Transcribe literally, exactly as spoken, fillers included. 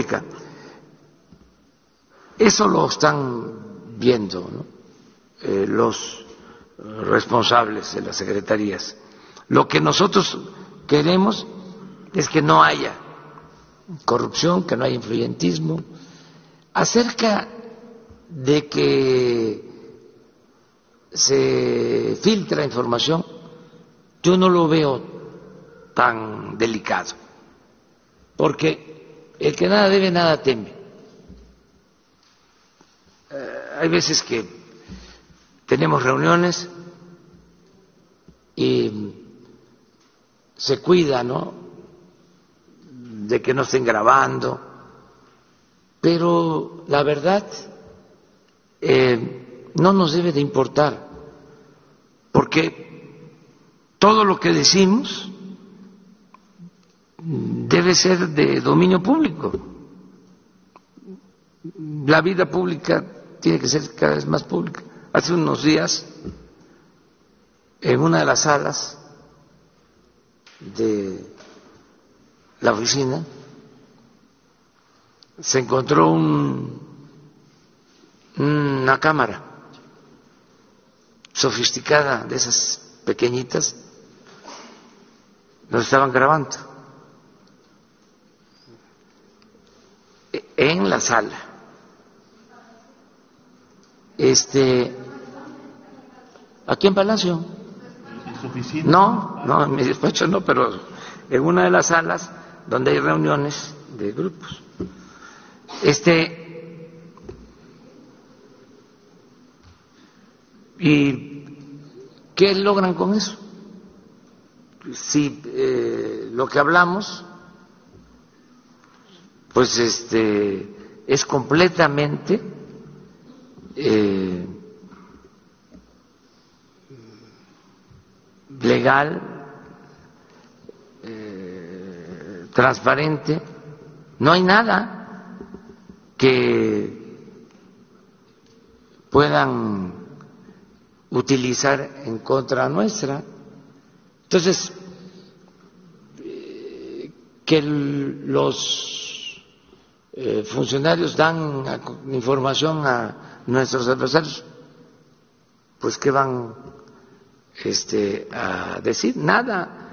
pública. Eso lo están viendo, ¿no? eh, los responsables de las secretarías. Lo que nosotros queremos es que no haya corrupción, que no haya influyentismo. Acerca de que se filtra información, yo no lo veo tan delicado, porque el que nada debe, nada teme. Eh, hay veces que tenemos reuniones y se cuida, ¿no?, de que no estén grabando, pero la verdad eh, no nos debe de importar, porque todo lo que decimos debe ser de dominio público. La vida pública tiene que ser cada vez más pública. Hace unos días, en una de las salas de la oficina, se encontró un, una cámara sofisticada, de esas pequeñitas, nos estaban grabando en la sala. Este, aquí en Palacio. ¿En su oficina? No, no, en mi despacho no, pero en una de las salas donde hay reuniones de grupos. Este, ¿y qué logran con eso? Si eh, lo que hablamos, pues este, es completamente eh, legal, eh, transparente, no hay nada que puedan utilizar en contra nuestra. Entonces, eh, que los eh, funcionarios dan a, información a nuestros adversarios, pues ¿qué van este, a decir? Nada.